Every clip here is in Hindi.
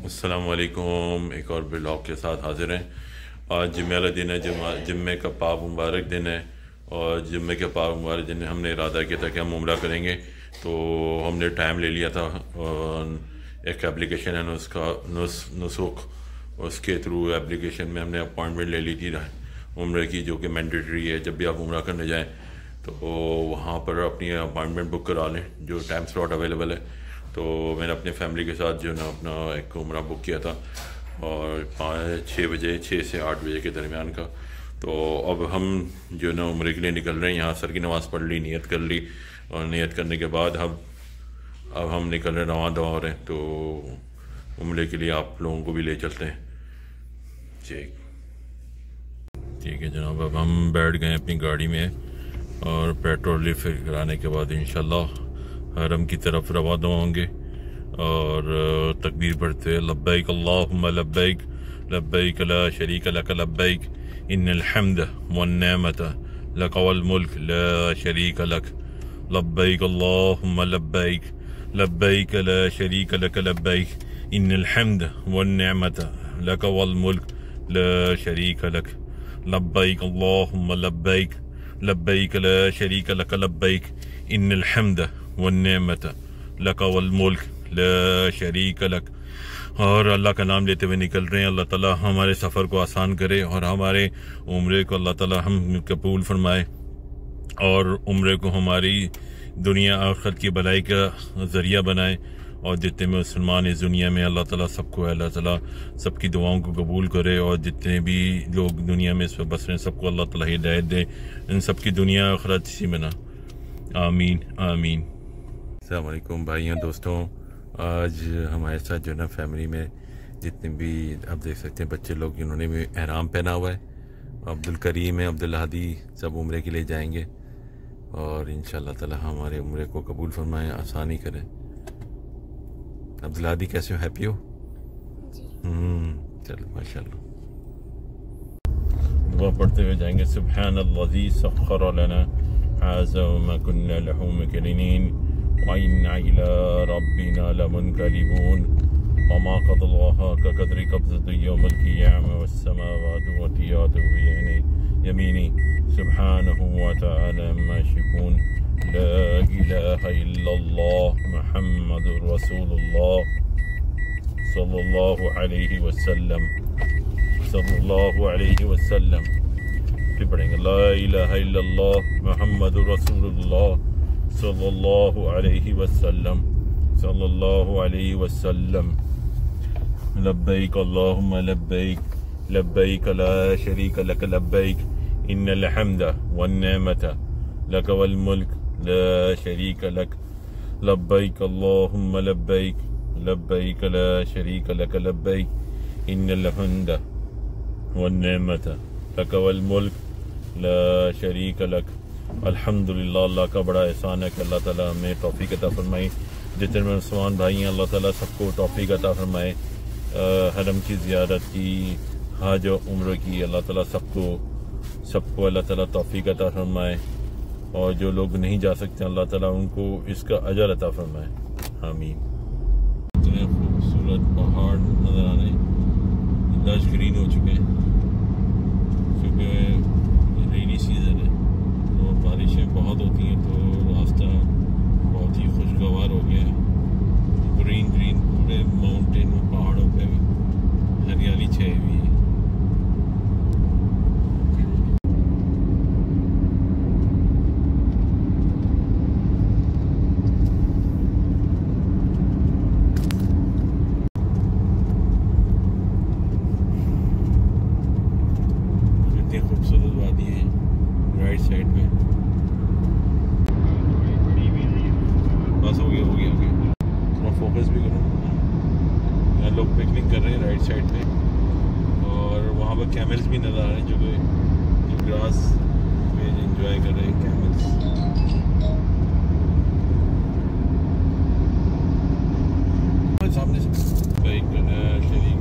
अस्सलाम वालेकुम। एक और ब्लॉग के साथ हाजिर हैं। आज जुम्मे वाला दिन है, जुम्मे का पाक मुबारक दिन है। और जुम्मे के पाक मुबारक दिन में हमने इरादा किया था कि हम उम्रा करेंगे, तो हमने टाइम ले लिया था। एक एप्लीकेशन है नुसुक, उसके थ्रू एप्लीकेशन में हमने अपॉइंटमेंट ले ली थी उम्रे की, जो कि मैंडेटरी है। जब भी आप उम्रा करने जाएँ तो वहाँ पर अपनी अपॉइंटमेंट बुक करा लें, जो टाइम स्लॉट अवेलेबल है। तो मैंने अपनी फैमिली के साथ जो ना अपना एक उम्रा बुक किया था, और 6 से 8 बजे के दरमियान का। तो अब हम जो ना उम्रे के लिए निकल रहे हैं। यहाँ असर की नमाज़ पढ़ ली, नियत कर ली, और नियत करने के बाद अब हम निकल रहे, रवां दवा हो रहे हैं। तो उम्रे के लिए आप लोगों को भी ले चलते हैं। ठीक है जनाब। अब हम बैठ गए अपनी गाड़ी में, और पेट्रोल फिर कराने के बाद इंशाल्लाह हरम की तरफ रवा दवा होंगे। और तकबीर पढ़ते हुए लब्बैक अल्लाहुम्मा लब्बैक लब्बैक ला शरीक लक लब्बैक इन्नल हम्द वन नेमत लक वल मुल्क ला शरीक लक लब्बैक अल्लाहुम्मा लब्बैक लब्बैक ला शरीक लक लब्बैक इन्नल हम्द वन नेमत लक वल मुल्क ला शरीक लक लब्बैक अल्लाहुम्मा लब्बैक लब्बैक ला शरीक लक लब्बैक इन्नल हम्द वन्नेमत लक वल मुल्क ला शरीक लक। और अल्लाह का नाम लेते हुए निकल रहे हैं। अल्लाह ताला हमारे सफ़र को आसान करे, और हमारे उम्रे को अल्लाह ताला हम कबूल फरमाए, और उम्रे को हमारी दुनिया आखिरत की भलाई का ज़रिया बनाए। और जितने में मुसलमान इस दुनिया में, अल्लाह ताला सबको, अल्लाह ताला सबकी दुआओं को कबूल करे। और जितने भी लोग दुनिया में इस पर बस रहे हैं, सबको अल्लाह ताला हिदायत दे, इन सबकी दुनिया आखिरत इसी में ना। आमीन आमीन। अस्सलाम वालेकुम भाइयों दोस्तों। आज हमारे साथ जो ना फैमिली में जितने भी आप देख सकते हैं बच्चे लोग, जिन्होंने भी एहराम पहना हुआ है। अब्दुल करीम है, अब्दुल हादी, सब उम्रे के लिए जाएंगे। और इंशाल्लाह ताला हमारे उम्रे को कबूल फरमाएं, आसानी करें। अब्दुल हादी कैसे हो, हैप्पी हो? चलो माशाल्लाह। दुआ पढ़ते हुए जाएंगे। सुब्हानल्लाज़ी सख्खर लना हाज़ा वमा कुन्ना लहू मुक़रिनीन व इन्ना इला रब्बिना लमुनक़लिबून वमा क़दरुल्लाह कक़द्रि क़ब्ज़ति यौमिल क़ियामह वस्समावातु वतियातु बियमीनी सुब्हानहु व तआला अम्मा यशिफून ला इलाहा इल्लल्लाह मुहम्मदुर रसूलुल्लाह सल्लल्लाहु अलैहि वसल्लम सल्लल्लाहु अलैहि वसल्लम। फिर पढ़ेंगे ला इलाहा इल्लल्लाह मुहम्मदुर रसूलुल्लाह सल्लल्लाहु अलैहि वसल्लम सल्लल्लाहु अलैहि वसल्लम। लब्बैक अल्लाहुम्मा लब्बैक लब्बैक ला शरीक लक लब्बैक इन्नल हम्दा वन नेमत लक वल मुल्क ला शरीक लक लब्बैक अल्लाहुम्मा लब्बैक लब्बैक ला शरीक लक लब्बैक इन्नल हम्दा वन नेमत लक वल मुल्क ला शरीक लक। अल्हम्दुलिल्लाह, अल्लाह का बड़ा एहसान है कि अल्लाह ताला हमें तौफीक अता फरमाई। जितने मुसलमान भाई हैं, अल्लाह ताला सबको तौफीक अता फरमाए। हरम की ज़ियारत की, हज और उम्र की, अल्लाह ताला सबको अल्लाह ताला तौफीक अता फरमाए। और जो लोग नहीं जा सकते, अल्लाह ताला उनको इसका अजर अता फरमाए। आमीन। इतने खूबसूरत पहाड़ नज़र आ रहे हैं, लश ग्रीन हो चुके हैं क्योंकि रेनी सीज़न है, तो बारिशें बहुत होती हैं, तो रास्ता बहुत ही खुशगवार हो गया है। ग्रीन ग्रीन पूरे माउंटेन में, पहाड़ों पे हरियाली छाई हुई है। खूबसूरत वादी है राइट साइड पे। बस हो गया थोड़ा फोकस भी करो। यहाँ लोग पिकनिक कर रहे हैं राइट साइड पे, और वहाँ पर कैमल्स भी नज़र आ रहे हैं, जो ग्रास पे एंजॉय कर रहे हैं कैमल्स। सामने से शरीक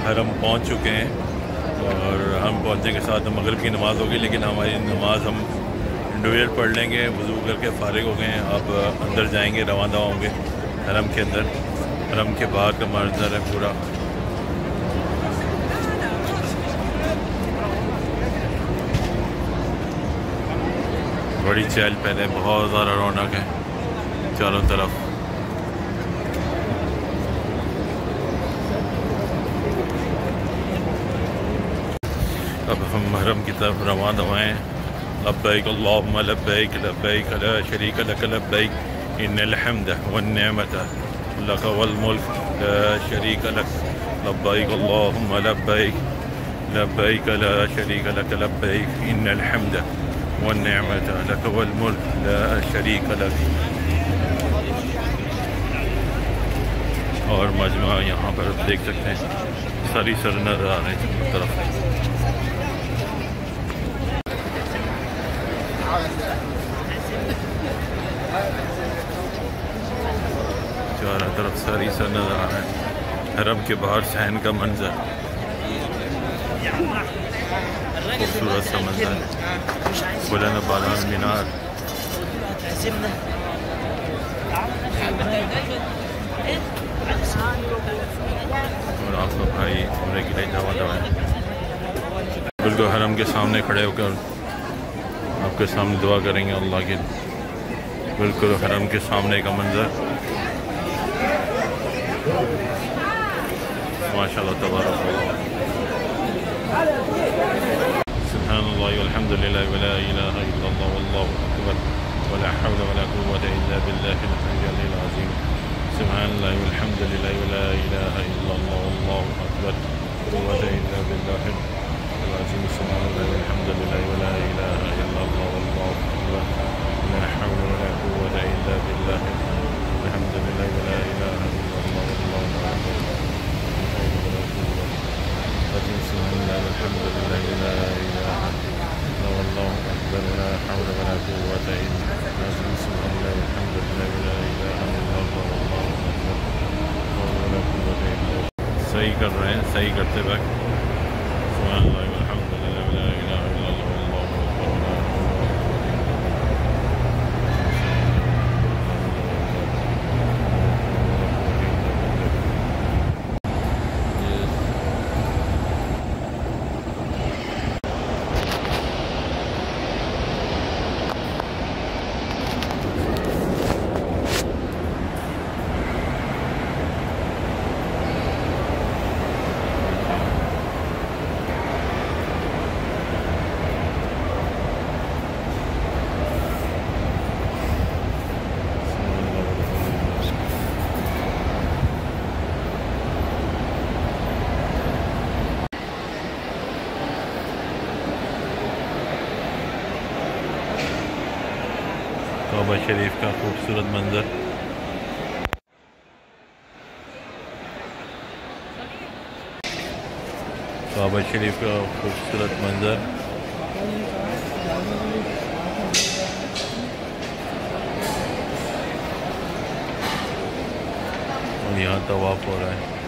हरम पहुंच चुके हैं और हम पहुंचने के साथ मगरिब की नमाज़ होगी, लेकिन हमारी नमाज़ हम इंडिविजुअल पढ़ लेंगे। वज़ू करके फ़ारिग हो गए हैं, अब अंदर जाएंगे, रवाना होंगे हरम के अंदर। हरम के बाहर का मंजर है पूरा। बड़ी चहल पहल है, बहुत ज़्यादा रौनक है चारों तरफ। अब हम हरम की तरफ रवाना हुए हैं। लब्बैक अल्लाहुम्मा लब्बैक लब्बैक ला शरीक लक लब्बैक इन्नल हम्द वन्निअमत लक वल मुल्क ला शरीक लक लब्बैक अल्लाहुम्मा लब्बैक लब्बैक ला शरीक लक लब्बैक इन्नल हम्द वन्निअमत लक वल मुल्क ला शरीक लक। और मजमा यहाँ पर देख सकते हैं, सारी सर नजर आ रहे हैं तरफ। चारों तरफ सारी सर नजर आ रहे हैं। हरम के बाहर सहन का मंजर, खूबसूरत सा मंजर, बुलंद बालान मीनार। और आप लोग भाई उम्रे के लिए जवा है, बिल्कुल हरम के सामने खड़े होकर आपके सामने दुआ करेंगे अल्लाह के। बिल्कुल हरम के सामने का मंजर, माशाअल्लाह तबारक सुब्हानल्लाह वल्हम्दुलिल्लाह वला इलाहा इल्लल्लाह वल्लाहु अकबर वला हौला वला कुव्वता इल्ला बिल्लाहिल अलिय्यिल अज़ीम। सुब्हानल्लाह वल्हम्दुलिल्लाह वला इलाहा इल्लल्लाह वल्लाहु अकबर कुव्वता इल्ला बिल्लाहिल अज़ीम। सुब्हानल्लाह वल्हम्दुलिल्लाह वला इलाहा इल्लल्लाह वल्लाहु अकबर वला हौला वला कुव्वता इल्ला बिल्लाहिल अल्हम्दुलिल्लाह वला इलाहा इल्लल्लाह वल्लाहु अकबर। सुब्हानल्लाह वल्हम्दुलिल्लाह वला इलाहा इल्लल्लाह वल्लाहु अकबर वला हौला वला कुव्वता इल्ला बिल्लाह। सुब्हानल्लाह वल्हम्दुलिल्लाह वला इलाहा इल्लल्लाह वल्लाहु अकबर वला कुव्वता इल्ला बिल्लाह। सही कर रहे हैं, सही करते वक्त सुब्हानल्लाह वल्हम्दुलिल्लाह वला इलाहा इल्लल्लाह वल्लाहु अकबर वला काबा शरीफ का खूबसूरत मंजर। काबा शरीफ का खूबसूरत मंजर। और यहाँ तवाफ हो रहा है।